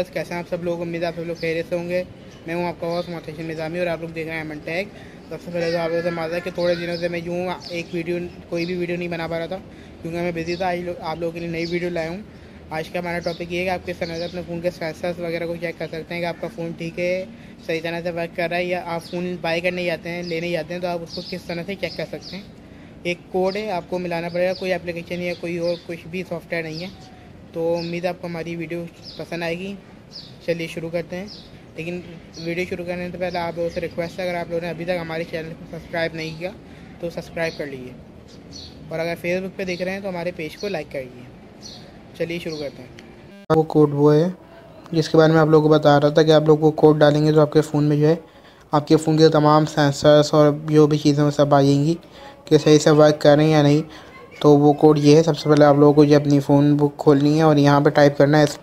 Viewers, कैसे हैं आप सब लोग। उम्मीद है आप सब लोग खैरियत से होंगे। मैं हूं आपका होस्ट मोहतशिम निज़ामी और आप लोग देख रहे हैं एमन टैग। सबसे पहले तो आप लोगों से माजरा कि थोड़े दिनों से मैं यूँ कोई भी वीडियो नहीं बना पा रहा था क्योंकि मैं बिजी था। आज आप लोगों के लिए नई वीडियो लाया हूँ। आज का हमारा टॉपिक ये है कि आप किस तरह से अपने फ़ोन के सेंसर्स वगैरह को चेक कर सकते हैं कि आपका फ़ोन ठीक है, सही तरह से वर्क कर रहा है, या आप फ़ोन बाय करने जाते हैं, लेने जाते हैं तो आप उसको किस तरह से चेक कर सकते हैं। एक कोड है, आपको मिलाना पड़ेगा, कोई एप्लीकेशन या कोई और कुछ भी सॉफ्टवेयर नहीं है। तो उम्मीद है आपको हमारी वीडियो पसंद आएगी। चलिए शुरू करते हैं। लेकिन वीडियो शुरू करने से पहले आप लोगों से रिक्वेस्ट है, अगर आप लोगों ने अभी तक हमारे चैनल को सब्सक्राइब नहीं किया तो सब्सक्राइब कर लीजिए, और अगर फेसबुक पे देख रहे हैं तो हमारे पेज को लाइक कर लीजिए। चलिए शुरू करते हैं। वो कोड वो है जिसके बारे में आप लोगों को बता रहा था कि आप लोग वो कोड डालेंगे तो आपके फ़ोन में जो है आपके फ़ोन के तमाम सेंसर्स और जो भी चीज़ें वो सब आ जाएंगी कि सही से वर्क कर रहे हैं या नहीं। तो वो कोड ये है। सबसे पहले आप लोगों को जो अपनी फ़ोन बुक खोलनी है और यहाँ पे टाइप करना है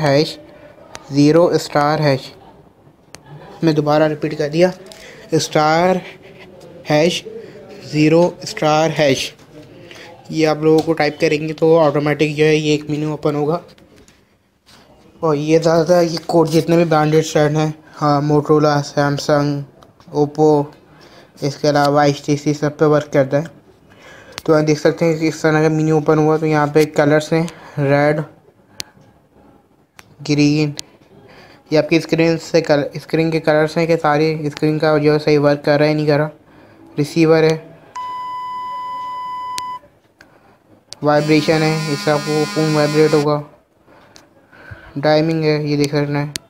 *#0*#। मैं दोबारा रिपीट कर दिया, *#0*#। ये आप लोगों को टाइप करेंगे तो ऑटोमेटिक जो है ये एक मेन्यू ओपन होगा। और ये ज़्यादातर ये कोड जितने भी ब्रांडेड ब्रांड हैं, हाँ, मोटरोला, सैमसंग, ओप्पो, इसके अलावा HTC सब पे वर्क करता है। तो आप देख सकते हैं कि इस तरह का मेन्यू ओपन हुआ। तो यहाँ पे कलर्स हैं, रेड, ग्रीन। ये आपकी स्क्रीन के कलर्स हैं कि सारी स्क्रीन का जो है सही वर्क कर रहा है नहीं कर रहा। रिसीवर है, वाइब्रेशन है, इससे आपको फ़ोन वाइब्रेट होगा। टाइमिंग है, ये देख सकना है।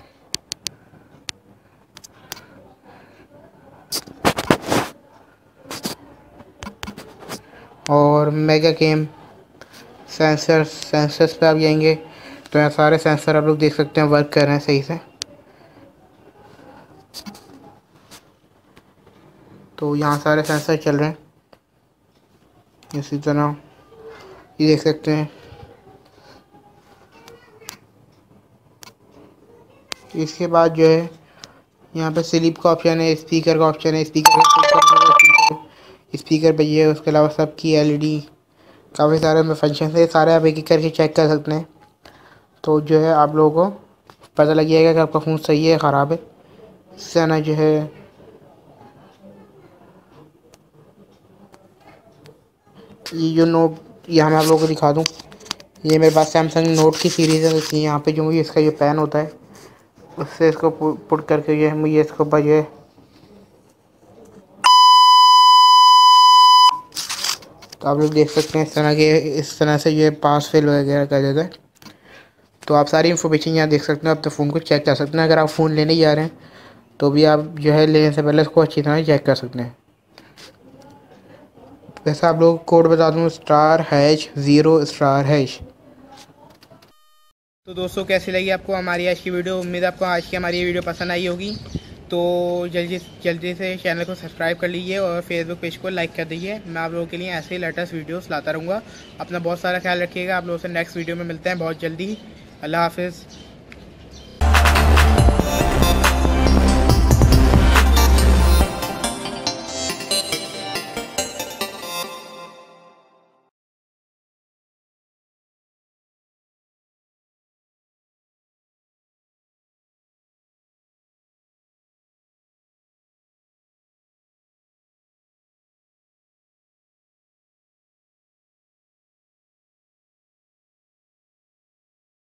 और मेगा केम सेंसर्स पे आप जाएंगे तो यहाँ सारे सेंसर आप लोग देख सकते हैं वर्क कर रहे हैं सही से। तो यहाँ सारे सेंसर चल रहे हैं इसी तरह, ये देख सकते हैं। इसके बाद जो है यहाँ पे स्लीप का ऑप्शन है, स्पीकर का ऑप्शन है। स्पीकर पे ये है। उसके अलावा सबकी LED, काफ़ी सारे में फंक्शन है, सारे आप एक एक करके चेक कर सकते हैं। तो जो है आप लोगों को पता लग जाएगा कि आपका फ़ोन सही है ख़राब है। इससे ना जो है ये जो नोट, यहाँ मैं आप लोगों को दिखा दूँ, ये मेरे पास सैमसंग नोट की सीरीज़ है। तो यहाँ पे जो मुझे इसका जो पेन होता है उससे इसको पुट करके जो है मुझे इसके ऊपर जो है तो आप लोग देख सकते हैं इस तरह से ये पास फेल वगैरह कर देता है। तो आप सारी इन्फॉर्मेशन यहाँ देख सकते हैं। आप तो फ़ोन को चेक कर सकते हैं। अगर आप फ़ोन लेने जा रहे हैं तो भी आप जो है लेने से पहले इसको अच्छी तरह चेक कर सकते हैं। वैसे आप लोग कोड बता दूँ, *#0*#। तो दोस्तों, कैसी लगी आपको हमारी आज की वीडियो। उम्मीद है आपको आज की हमारी ये वीडियो पसंद आई होगी। तो जल्दी से चैनल को सब्सक्राइब कर लीजिए और फेसबुक पेज को लाइक कर दीजिए। मैं आप लोगों के लिए ऐसे ही लेटेस्ट वीडियोस लाता रहूँगा। अपना बहुत सारा ख्याल रखिएगा। आप लोगों से नेक्स्ट वीडियो में मिलते हैं बहुत जल्दी। अल्लाह हाफिज़।